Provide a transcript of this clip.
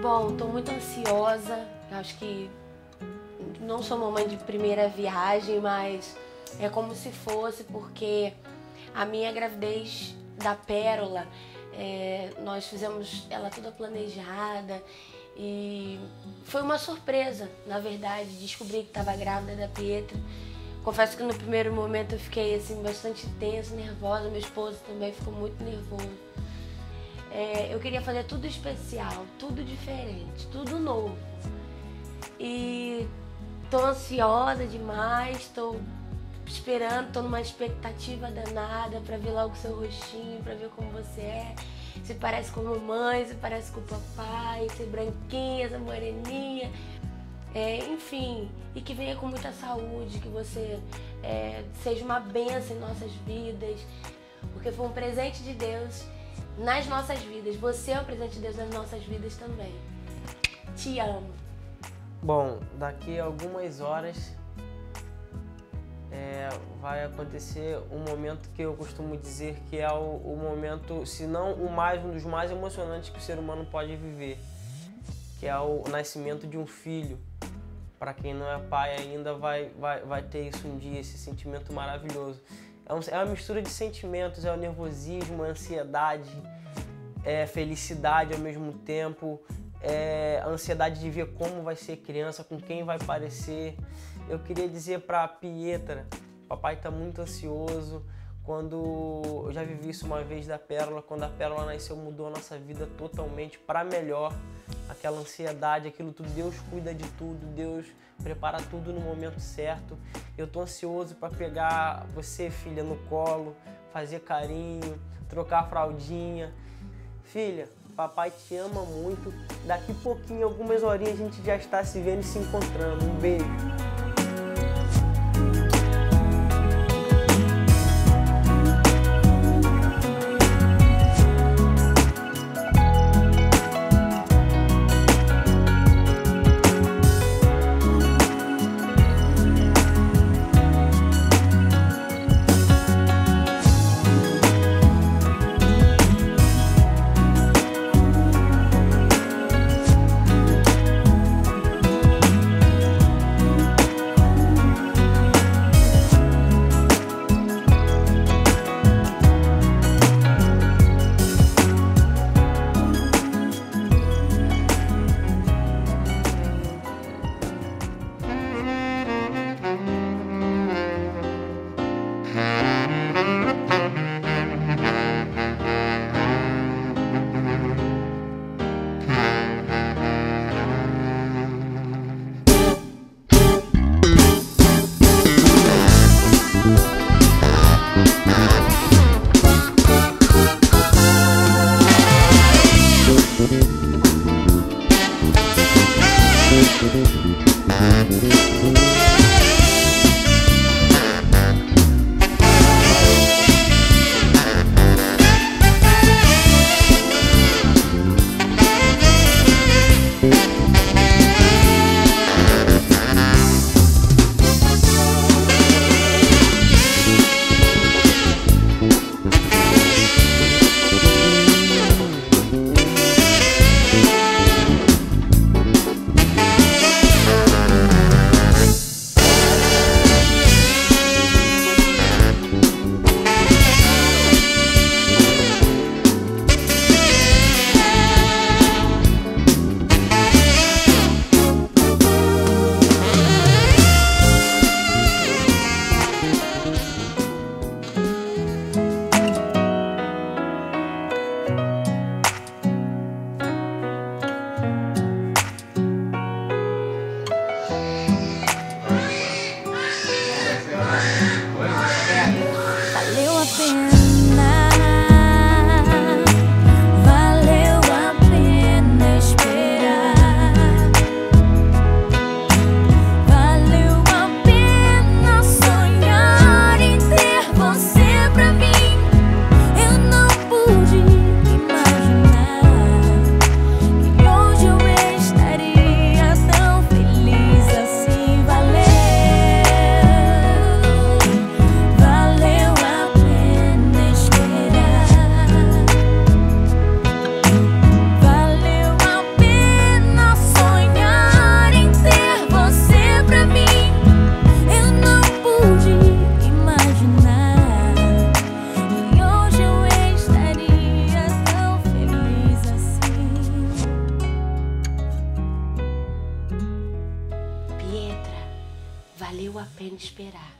Bom, tô muito ansiosa. Eu acho que não sou mamãe de primeira viagem, mas é como se fosse, porque a minha gravidez da Pérola, nós fizemos ela toda planejada e foi uma surpresa, na verdade, descobrir que estava grávida da Pietra. Confesso que no primeiro momento eu fiquei assim, bastante tensa, nervosa, meu esposo também ficou muito nervoso. Eu queria fazer tudo especial, tudo diferente, tudo novo. E tô ansiosa demais, tô esperando, tô numa expectativa danada pra ver logo o seu rostinho, pra ver como você é. Se parece com a mamãe, se parece com o papai, ser branquinha, ser moreninha. Enfim, e que venha com muita saúde, que você seja uma bênção em nossas vidas, porque foi um presente de Deus nas nossas vidas. Você é um presente de Deus nas nossas vidas também. Te amo. Bom, daqui a algumas horas vai acontecer um momento que eu costumo dizer que é o momento, se não um dos mais emocionantes que o ser humano pode viver, que é o nascimento de um filho. Para quem não é pai ainda vai ter isso um dia, esse sentimento maravilhoso. É uma mistura de sentimentos, é o nervosismo, a ansiedade, felicidade ao mesmo tempo, a ansiedade de ver como vai ser criança, com quem vai parecer. Eu queria dizer para a Pietra, papai está muito ansioso. Quando eu já vivi isso uma vez da Pérola, quando a Pérola nasceu, mudou a nossa vida totalmente para melhor. Aquela ansiedade, aquilo tudo, Deus cuida de tudo, Deus prepara tudo no momento certo. Eu tô ansioso para pegar você, filha, no colo, fazer carinho, trocar a fraldinha. Filha, papai te ama muito. Daqui a pouquinho, algumas horinhas, a gente já está se vendo e se encontrando. Um beijo. esperar.